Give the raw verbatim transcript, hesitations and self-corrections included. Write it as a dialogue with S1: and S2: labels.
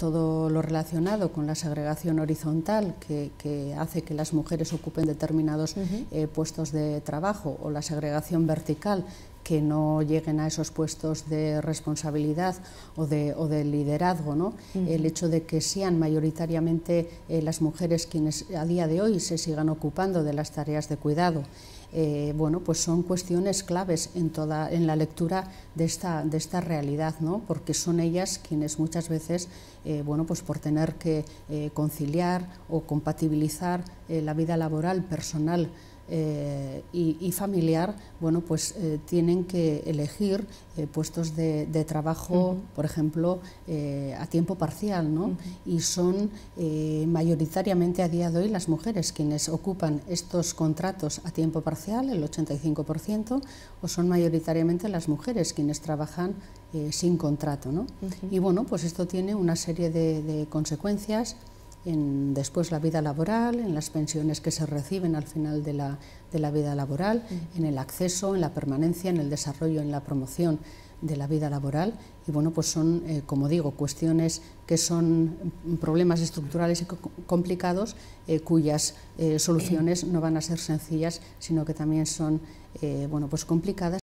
S1: todo lo relacionado con la segregación horizontal que, que hace que las mujeres ocupen determinados uh-huh. eh, puestos de trabajo, o la segregación vertical, que no lleguen a esos puestos de responsabilidad o de, o de liderazgo, ¿no? Uh-huh. El hecho de que sean mayoritariamente eh, las mujeres quienes a día de hoy se sigan ocupando de las tareas de cuidado, eh, bueno, pues son cuestiones claves en, toda, en la lectura de esta, de esta realidad, ¿no? Porque son ellas quienes muchas veces, eh, bueno, pues por tener que eh, conciliar o compatibilizar eh, la vida laboral, personal, Eh, y, y familiar, bueno, pues eh, tienen que elegir eh, puestos de, de trabajo, uh-huh. por ejemplo, eh, a tiempo parcial, ¿no? Uh-huh. Y son eh, mayoritariamente a día de hoy las mujeres quienes ocupan estos contratos a tiempo parcial, el ochenta y cinco por ciento, o son mayoritariamente las mujeres quienes trabajan eh, sin contrato, ¿no? Uh-huh. Y bueno, pues esto tiene una serie de, de consecuencias en después la vida laboral, en las pensiones que se reciben al final de la, de la vida laboral, uh-huh. en el acceso, en la permanencia, en el desarrollo, en la promoción de la vida laboral. Y bueno, pues son, eh, como digo, cuestiones que son problemas estructurales y co complicados, eh, cuyas eh, soluciones no van a ser sencillas, sino que también son eh, bueno, pues complicadas.